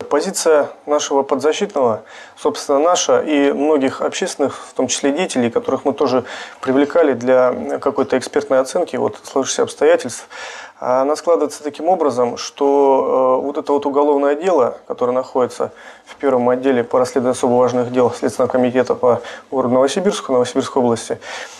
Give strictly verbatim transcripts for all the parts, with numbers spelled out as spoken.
Позиция нашего подзащитного, собственно, наша и многих общественных, в том числе деятелей, которых мы тоже привлекали для какой-то экспертной оценки вот сложившихся обстоятельств, она складывается таким образом, что вот это вот уголовное дело, которое находится в первом отделе по расследованию особо важных дел Следственного комитета по городу Новосибирску, Новосибирской области,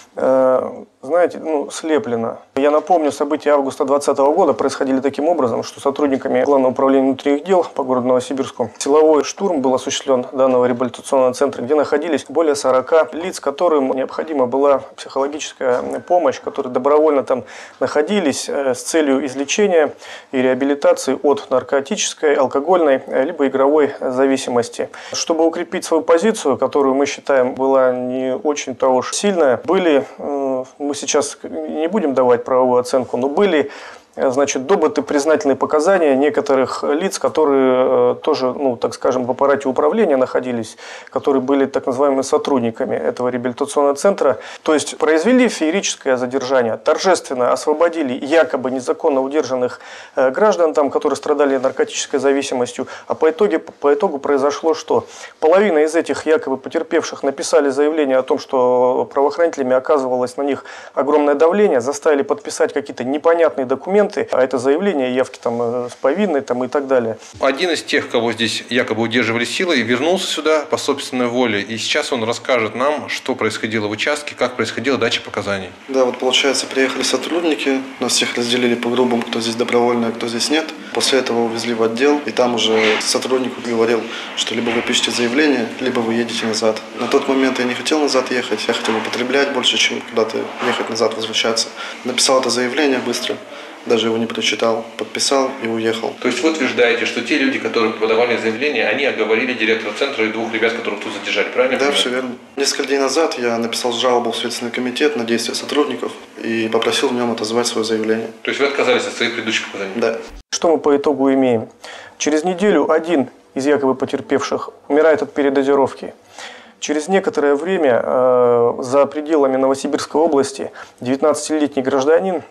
знаете, ну, слеплено. Я напомню, события августа две тысячи двадцатого года происходили таким образом, что сотрудниками Главного управления внутренних дел по городу Новосибирску силовой штурм был осуществлен данного реабилитационного центра, где находились более сорока лиц, которым необходима была психологическая помощь, которые добровольно там находились с целью излечения и реабилитации от наркотической, алкогольной либо игровой зависимости. Чтобы укрепить свою позицию, которую мы считаем была не очень-то уж сильная, были мы сейчас не будем давать правовую оценку, но были, значит, добыты признательные показания некоторых лиц, которые тоже, ну, так скажем, в аппарате управления находились, которые были так называемыми сотрудниками этого реабилитационного центра. То есть произвели феерическое задержание, торжественно освободили якобы незаконно удержанных граждан, там, которые страдали наркотической зависимостью. А по, итоге, по итогу произошло что? Половина из этих якобы потерпевших написали заявление о том, что правоохранителями оказывалось на них огромное давление, заставили подписать какие-то непонятные документы, а это заявление, явки там с повинной там, и так далее. Один из тех, кого здесь якобы удерживали силой, вернулся сюда по собственной воле. И сейчас он расскажет нам, что происходило в участке, как происходила дача показаний. Да, вот получается, приехали сотрудники, нас всех разделили по группам, кто здесь добровольно, а кто здесь нет. После этого увезли в отдел, и там уже сотрудник говорил, что либо вы пишете заявление, либо вы едете назад. На тот момент я не хотел назад ехать, я хотел употреблять больше, чем куда-то ехать назад, возвращаться. Написал это заявление быстро. Даже его не прочитал, подписал и уехал. То есть вы утверждаете, что те люди, которые подавали заявление, они оговорили директора центра и двух ребят, которых тут задержали, правильно? Да, все верно. Несколько дней назад я написал жалобу в Следственный комитет на действия сотрудников и попросил в нем отозвать свое заявление. То есть вы отказались от своих предыдущих показаний? Да. Что мы по итогу имеем? Через неделю один из якобы потерпевших умирает от передозировки. Через некоторое время э, за пределами Новосибирской области девятнадцатилетний гражданин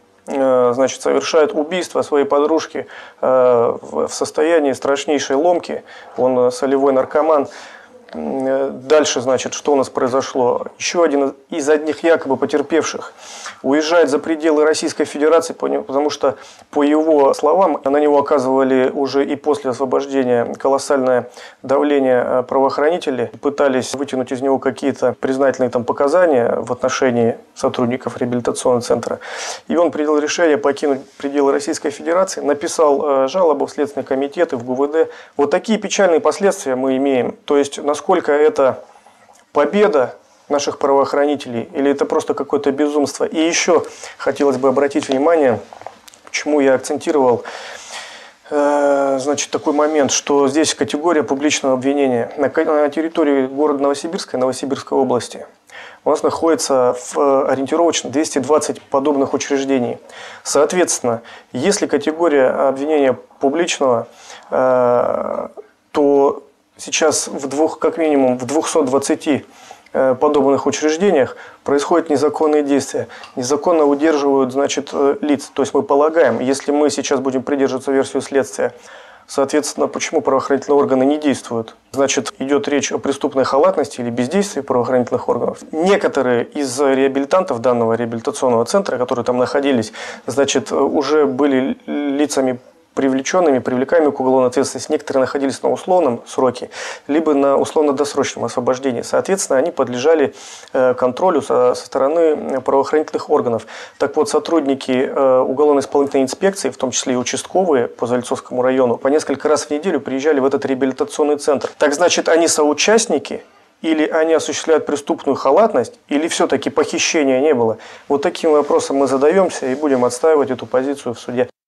значит, совершает убийство своей подружки в состоянии страшнейшей ломки. Он солевой наркоман. Дальше, значит, что у нас произошло? Еще один из одних якобы потерпевших уезжает за пределы Российской Федерации, потому что, по его словам, на него оказывали уже и после освобождения колоссальное давление правоохранителей, пытались вытянуть из него какие-то признательные там показания в отношении сотрудников реабилитационного центра. И он принял решение покинуть пределы Российской Федерации, написал жалобу в Следственный комитет и в ГУВД. Вот такие печальные последствия мы имеем. То есть, насколько это победа наших правоохранителей или это просто какое-то безумство. И еще хотелось бы обратить внимание, почему я акцентировал э, значит, такой момент, что здесь категория публичного обвинения. На, на территории города Новосибирска и Новосибирской области у нас находится в, ориентировочно двести двадцать подобных учреждений. Соответственно, если категория обвинения публичного, э, то сейчас в двух, как минимум в двухстах двадцати подобных учреждениях происходят незаконные действия. Незаконно удерживают, значит, лиц. То есть мы полагаем, если мы сейчас будем придерживаться версию следствия, соответственно, почему правоохранительные органы не действуют? Значит, идет речь о преступной халатности или бездействии правоохранительных органов. Некоторые из реабилитантов данного реабилитационного центра, которые там находились, значит, уже были лицами привлеченными, привлекаемыми к уголовной ответственности. Некоторые находились на условном сроке, либо на условно-досрочном освобождении. Соответственно, они подлежали контролю со стороны правоохранительных органов. Так вот, сотрудники уголовно-исполнительной инспекции, в том числе и участковые по Зальцовскому району, по несколько раз в неделю приезжали в этот реабилитационный центр. Так значит, они соучастники? Или они осуществляют преступную халатность, или все-таки похищения не было? Вот таким вопросом мы задаемся и будем отстаивать эту позицию в суде.